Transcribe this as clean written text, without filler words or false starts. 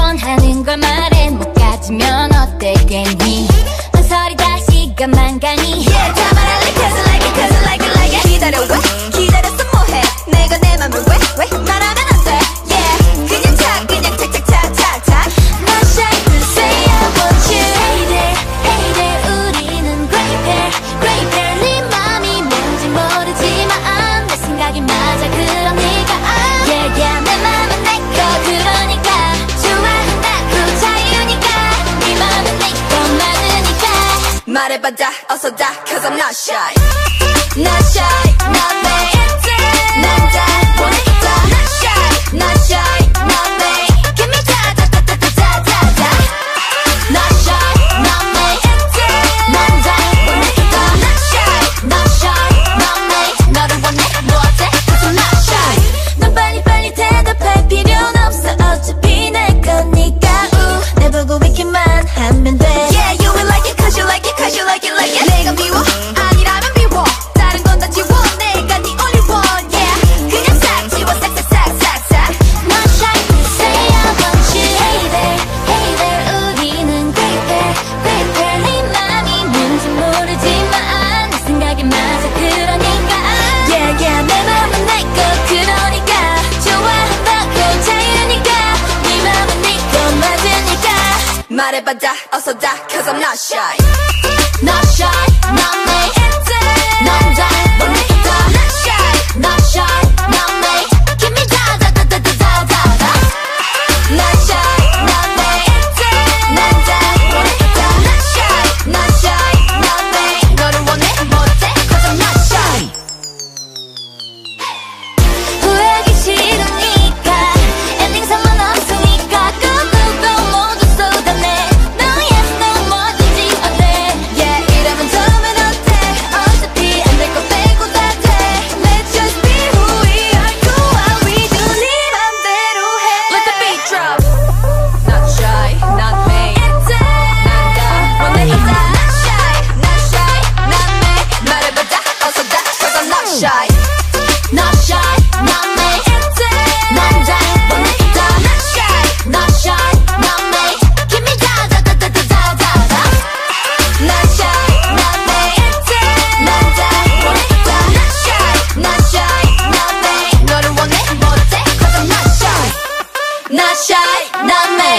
원하는 걸 말해 못 가지면 어때 괜히 망설이 다시 가만 가니 Yeah 다 말할래 cause I like it cause I like it like it 기다려 왜 기다렸어 뭐해 내가 내 맘을 왜 말하면 안돼 Yeah 그냥 착착착착착착 Not shy to say I want you Hey there hey there 우리는 great pair great pair 네 맘이 뭔지 모르지만 내 생각이 맞아 그러니까 Yeah yeah 내 맘은 내 거 그러니까 좋아한다고 자유니까 네 맘은 네 거 맞으니까 말해봐 다 어서 다 cause I'm not shy Not shy not me 난 다 원했다 Not shy not shy not me Give me 다다다다다다다 Not shy not me 난 다 원했다 Not shy not shy not me 너를 원해 뭐 어때 cause I'm not shy 넌 빨리빨리 대답할 필요는 없어 어차피 내 거니까 내 보고 있기만 하면 돼 Yeah you will like it cause you like it cause you like it like it 내가 미워 아니라면 미워 다른 건 다 지워 내가 네 only one yeah 그냥 싹 지워 싹싹싹싹싹 Not shy to say I want you Hey there hey there 우리는 great pair great pair 네 맘이 뭔지 모르지만 내 생각이 맞아 그러니까 Yeah yeah 내 맘은 내 거 그러니까 좋아한다고 자유니까 네 맘은 네 거 맞으니까 말해봐 다 어서 다 cause I'm not shy Not shy not me 난 다 원했다 Not shy Not shy not me Give me 다다다다다다다 Not shy not me 난 다 원했다 Not shy not shy not me 너를 원해 뭐 어때 cause I'm not shy 후회하기 싫으니까 엔딩 상관없으니까 꾹꾹꾹 모두 쏟아내 No yes no 뭐든지 어때 Yeah 이러면 처음엔 어때 어차피 안 될 거 빼고 다 돼 Let's just be who we are Do what we do 네 맘대로 해 Let the beat drop Not shy not me 난 다 원했다 Not shy not shy not me 말해봐 다 어서 다 cause I'm not shy Not shy not me 난 다 원했다 Not shy Not shy not me Give me 다다다다다다다 Not shy not me 난 다 원했다 Not shy not shy not me 너를 원해 뭐 어때 cause I'm not shy Not shy not me